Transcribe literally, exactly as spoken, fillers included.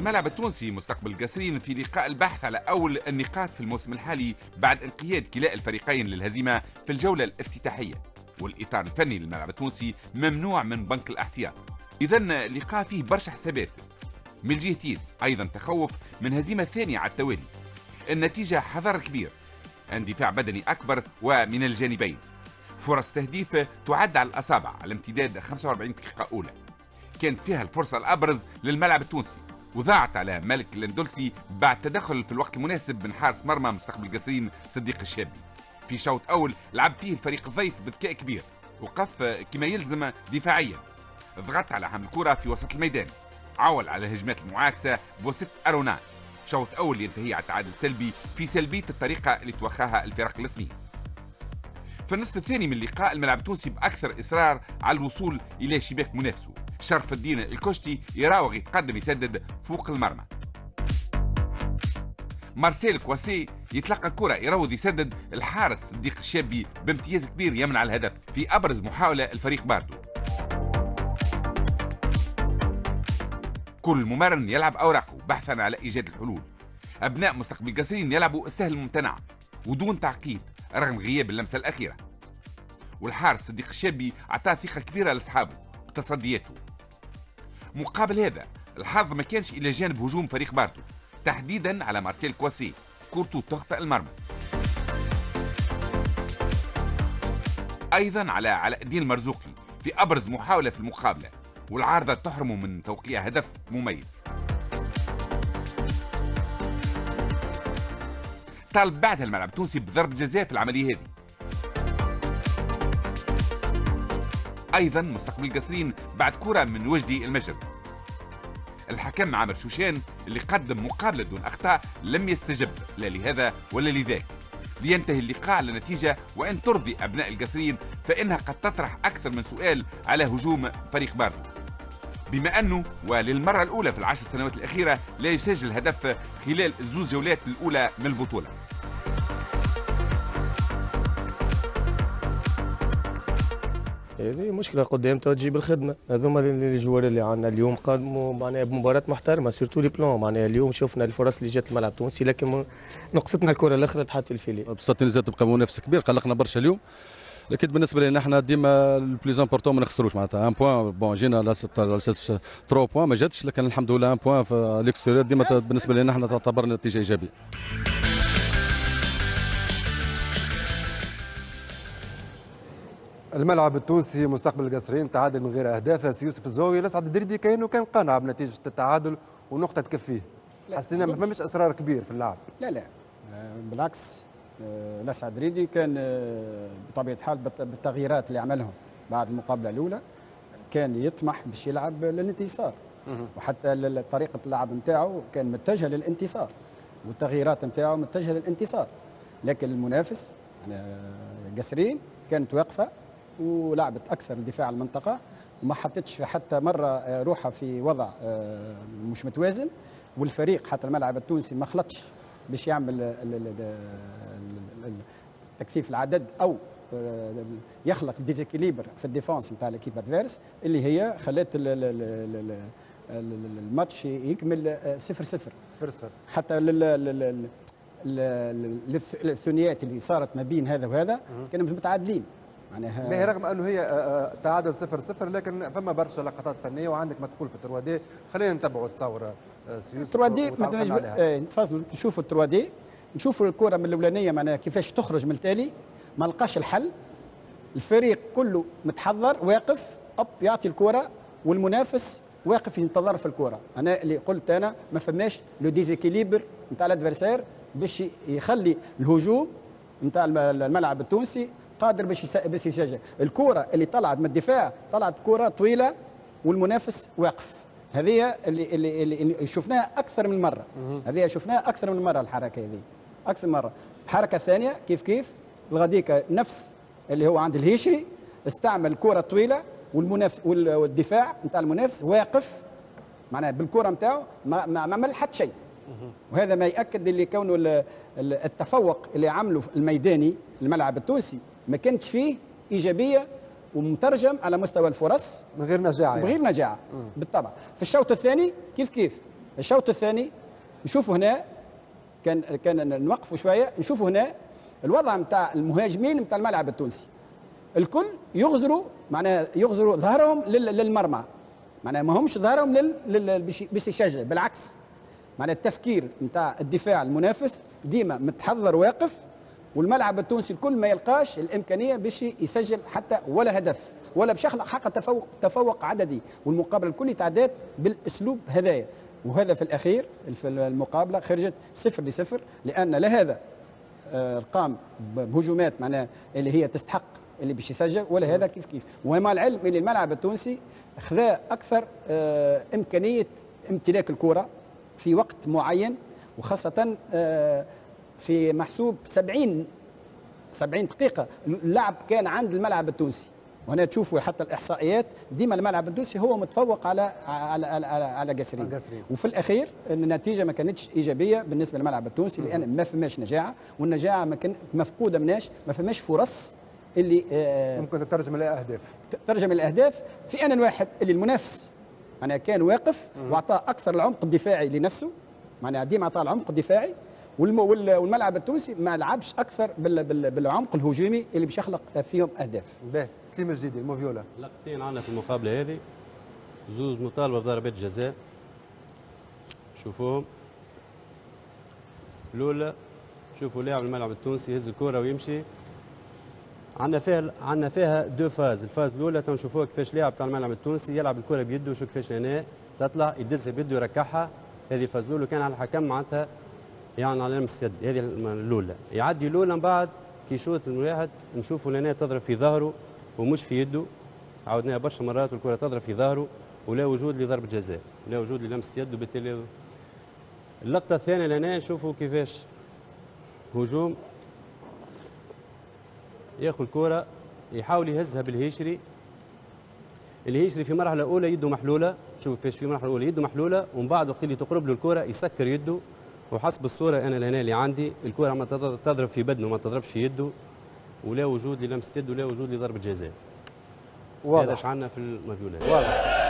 الملعب التونسي مستقبل القصرين في لقاء البحث على أول النقاط في الموسم الحالي بعد انقياد كلا الفريقين للهزيمة في الجولة الافتتاحية، والإطار الفني للملعب التونسي ممنوع من بنك الاحتياط. إذن لقاء فيه برشا حسابات من الجهتين، أيضا تخوف من هزيمة ثانية على التوالي. النتيجة حذر كبير، اندفاع بدني أكبر ومن الجانبين، فرص تهديف تعد على الأصابع على امتداد خمسة وأربعين دقيقة أولى. كانت فيها الفرصة الأبرز للملعب التونسي وضاعت على مالك الاندلسي بعد تدخل في الوقت المناسب من حارس مرمى مستقبل القصرين صديق الشابي. في شوط أول لعب فيه الفريق الضيف بذكاء كبير وقف كما يلزم دفاعيا، ضغط على حمل الكرة في وسط الميدان، عول على الهجمات المعاكسة بوسط أرونان. شوط أول ينتهي على تعادل سلبي في سلبية الطريقة اللي توخاها الفرق الاثنين. في النصف الثاني من اللقاء الملعب التونسي بأكثر إصرار على الوصول إلى شباك منافسه، شرف الدين الكشتي يراوغ يتقدم يسدد فوق المرمى. مارسيل كواسي يتلقى كرة يروض يسدد، الحارس صديق الشابي بامتياز كبير يمنع الهدف في أبرز محاولة الفريق باردو. كل ممرن يلعب أوراقه بحثا على إيجاد الحلول. أبناء مستقبل القصرين يلعبوا السهل الممتنع ودون تعقيد رغم غياب اللمسة الأخيرة، والحارس صديق الشابي أعطاه ثقة كبيرة لأصحابه وتصدياته. مقابل هذا الحظ ما كانش إلى جانب هجوم فريق باردو، تحديدا على مارسيل كواسي، كورته تخطئ المرمى. أيضا على علاء الدين المرزوقي في أبرز محاولة في المقابلة، والعارضة تحرمه من توقيع هدف مميز. طالب بعدها الملعب التونسي بضرب جزاء في العملية هذه. أيضا مستقبل القصرين بعد كرة من وجدي المجد. الحكم عامر شوشان اللي قدم مقابلة دون أخطاء لم يستجب لا لهذا ولا لذاك، لينتهي اللقاء على نتيجة وإن ترضي أبناء القصرين فإنها قد تطرح أكثر من سؤال على هجوم فريق باردو، بما أنه وللمرة الأولى في العشر سنوات الأخيرة لا يسجل هدف خلال الزوز جولات الأولى من البطولة. هذه مشكلة قدام تو تجيب الخدمة، هذوما الجوار اللي عندنا اليوم قدموا معناها بمباراة محترمة سيرتو لي بلون، معناها اليوم شفنا الفرص اللي جات الملعب التونسي لكن نقصتنا الكرة الأخرى تحت الفيلي. بصح تونس تبقى منافس كبير، قلقنا برشا اليوم، لكن بالنسبة لنا احنا ديما البليز امبورتون ما نخسروش، معناتها ان بوان بون جينا على اساس ثلاثة بوان ما جاتش، لكن الحمد لله ان بوان في الاكستيريور ديما بالنسبة لنا احنا تعتبر نتيجة إيجابية. الملعب التونسي مستقبل القصرين تعادل من غير اهداف. سي يوسف الزاوي الاسعد الدريدي كانه كان قانع بنتيجه التعادل ونقطه تكفيه. حسينا ما فماش اصرار كبير في اللعب. لا لا بالعكس، الاسعد الدريدي كان بطبيعه الحال بالتغييرات اللي عملهم بعد المقابله الاولى كان يطمح باش يلعب للانتصار، وحتى طريقه اللعب نتاعو كان متجهه للانتصار والتغييرات نتاعو متجهه للانتصار، لكن المنافس يعني قصرين كانت واقفه ولعبت اكثر لدفاع المنطقه وما حطتش في حتى مره روحها في وضع مش متوازن، والفريق حتى الملعب التونسي ما خلطش باش يعمل تكثيف العدد او يخلق ديزيكيليبر في الديفونس نتاع ليكيب ادفيرس اللي هي خلات الماتش يكمل صفر صفر صفر صفر حتى الثنائيات اللي صارت ما بين هذا وهذا كانوا متعادلين معناها رغم انه هي تعادل صفر صفر، لكن فما برشا لقطات فنيه وعندك ما تقول في التروادي. خلينا نتبعوا تصور سيوسف. التروادي تفضلوا تشوفوا التروادي، نشوفوا الكره من الاولانيه معناها كيفاش تخرج من التالي، ما لقاش الحل، الفريق كله متحضر واقف اب يعطي الكره والمنافس واقف ينتظر في الكره. انا اللي قلت انا ما فماش لو ديزيكيليبر نتاع الادفيرسير باش يخلي الهجوم نتاع الملعب التونسي قادر باش باش يسجل. الكره اللي طلعت من الدفاع طلعت كره طويله والمنافس واقف، هذه اللي, اللي, اللي شفناها اكثر من مره، هذه شفناها اكثر من مره الحركه هذه اكثر من مره. الحركه الثانيه كيف كيف الغديكه نفس اللي هو عند الهيشري استعمل كره طويله والمنافس والدفاع نتاع المنافس واقف معناها بالكره نتاعو ما, ما عمل حتى شيء، وهذا ما ياكد اللي كونه التفوق اللي عمله الميداني الملعب التونسي ما كانتش فيه ايجابيه ومترجم على مستوى الفرص من غير نجاعه من غير نجاعه بالطبع. في الشوط الثاني كيف كيف الشوط الثاني نشوفوا هنا كان كان نوقفوا شويه، نشوفوا هنا الوضع نتاع المهاجمين نتاع الملعب التونسي الكل يغزروا معناها يغزروا ظهرهم للمرمى، معناها ما همش ظهرهم لل باش يشجع، بالعكس معناها التفكير نتاع الدفاع المنافس ديما متحضر واقف، والملعب التونسي الكل ما يلقاش الامكانيه باش يسجل حتى ولا هدف ولا باش يخلق حق تفوق تفوق عددي، والمقابله الكل تعدات بالاسلوب هذايا. وهذا في الاخير في المقابله خرجت صفر لصفر، لان لا هذا قام بهجومات معناها اللي هي تستحق اللي باش يسجل، ولا هذا كيف كيف. ومع العلم ان الملعب التونسي خذا اكثر امكانيه امتلاك الكره في وقت معين، وخاصه في محسوب سبعين سبعين دقيقه اللعب كان عند الملعب التونسي. وهنا تشوفوا حتى الاحصائيات ديما الملعب التونسي هو متفوق على على على, على قسرين. وفي الاخير النتيجه ما كانتش ايجابيه بالنسبه للملعب التونسي، لان ما فماش نجاعه، والنجاعه ما كان مفقوده مناش، ما فماش فرص اللي آه ممكن تترجم الى اهداف. تترجم الى اهداف في ان واحد اللي المنافس معناها كان واقف واعطى اكثر العمق الدفاعي لنفسه، معناها ديما اعطى العمق الدفاعي، والملعب التونسي ما لعبش اكثر بالعمق الهجومي اللي باش يخلق فيهم اهداف. باهي سليم الجديدي الموفيولا. لقطتين عندنا في المقابله هذه، زوز مطالبه بضربات جزاء. شوفوهم. الاولى شوفوا لاعب الملعب التونسي يهز الكره ويمشي. عندنا فيها عندنا فيها دو فاز، الفاز الاولى تنشوفوها كيفاش لاعب تاع الملعب التونسي يلعب الكره بيده، شوف كيفاش هنا تطلع يدزها بيده يركعها. هذه الفاز الاولى كان على الحكم معناتها يعني على لمس يد، هذه الاولى. يعدي الاولى من بعد كي يشوط الواحد نشوفوا لنا تضرب في ظهره ومش في يده، عاودناها برشا مرات والكره تضرب في ظهره ولا وجود لضربه جزاء، لا وجود للمس يد، وبالتالي اللقطه الثانيه لنا نشوفوا كيفاش هجوم ياخذ الكره يحاول يهزها بالهيشري. الهيشري في مرحله اولى يده محلوله، شوفوا كيفاش في المرحله الاولى يده محلوله، ومن بعد وقت اللي تقرب له الكره يسكر يده، وحسب الصوره انا لهنا اللي عندي الكره ما تضرب في بدنه ما تضربش في يده، ولا وجود للمس يد ولا وجود لضربه جزاء. واضح. هذا ايش عندنا في المفيولات. واضح.